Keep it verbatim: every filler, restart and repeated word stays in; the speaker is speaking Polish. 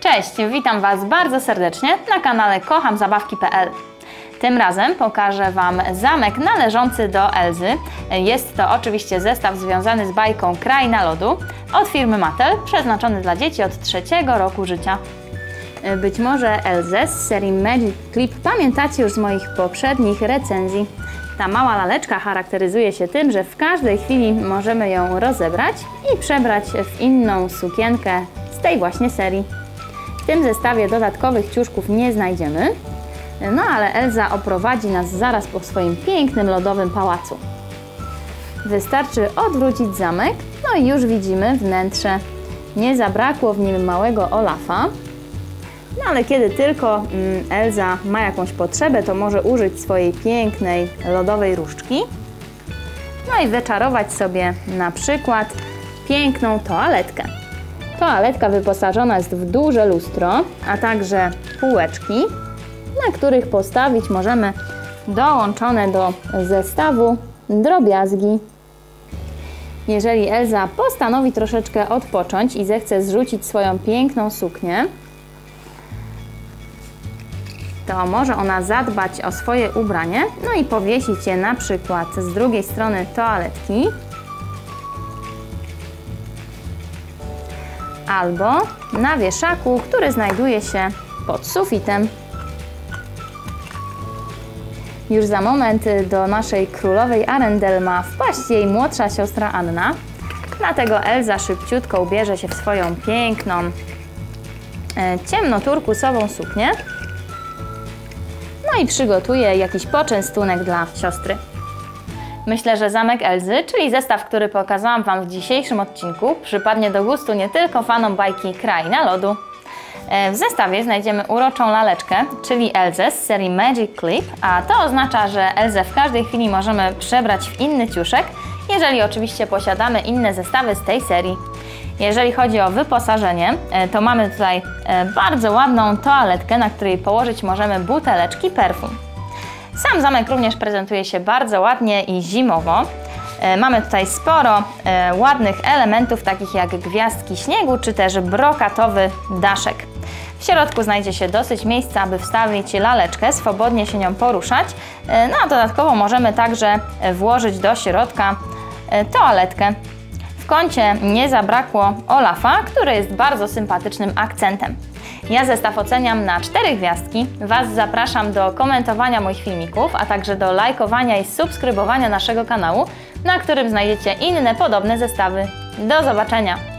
Cześć, witam Was bardzo serdecznie na kanale kocham zabawki kropka p l. Tym razem pokażę Wam zamek należący do Elzy. Jest to oczywiście zestaw związany z bajką Kraina Lodu od firmy Mattel, przeznaczony dla dzieci od trzeciego roku życia. Być może Elsę z serii MagiClip pamiętacie już z moich poprzednich recenzji. Ta mała laleczka charakteryzuje się tym, że w każdej chwili możemy ją rozebrać i przebrać w inną sukienkę z tej właśnie serii. W tym zestawie dodatkowych ciuszków nie znajdziemy, no ale Elza oprowadzi nas zaraz po swoim pięknym lodowym pałacu. Wystarczy odwrócić zamek, no i już widzimy wnętrze. Nie zabrakło w nim małego Olafa, no ale kiedy tylko mm, Elza ma jakąś potrzebę, to może użyć swojej pięknej lodowej różdżki, no i wyczarować sobie na przykład piękną toaletkę. Toaletka wyposażona jest w duże lustro, a także półeczki, na których postawić możemy dołączone do zestawu drobiazgi. Jeżeli Elza postanowi troszeczkę odpocząć i zechce zrzucić swoją piękną suknię, to może ona zadbać o swoje ubranie, no i powiesić je na przykład z drugiej strony toaletki, albo na wieszaku, który znajduje się pod sufitem. Już za moment do naszej królowej Arndell ma wpaść jej młodsza siostra Anna, dlatego Elza szybciutko ubierze się w swoją piękną, e, ciemnoturkusową suknię, no i przygotuje jakiś poczęstunek dla siostry. Myślę, że zamek Elzy, czyli zestaw, który pokazałam Wam w dzisiejszym odcinku, przypadnie do gustu nie tylko fanom bajki Kraina Lodu. W zestawie znajdziemy uroczą laleczkę, czyli Elzę z serii MagiClip, a to oznacza, że Elzę w każdej chwili możemy przebrać w inny ciuszek, jeżeli oczywiście posiadamy inne zestawy z tej serii. Jeżeli chodzi o wyposażenie, to mamy tutaj bardzo ładną toaletkę, na której położyć możemy buteleczki perfum. Sam zamek również prezentuje się bardzo ładnie i zimowo. Mamy tutaj sporo ładnych elementów, takich jak gwiazdki śniegu, czy też brokatowy daszek. W środku znajdzie się dosyć miejsca, aby wstawić laleczkę, swobodnie się nią poruszać. No a dodatkowo możemy także włożyć do środka toaletkę. W kącie nie zabrakło Olafa, który jest bardzo sympatycznym akcentem. Ja zestaw oceniam na cztery gwiazdki. Was zapraszam do komentowania moich filmików, a także do lajkowania i subskrybowania naszego kanału, na którym znajdziecie inne podobne zestawy. Do zobaczenia!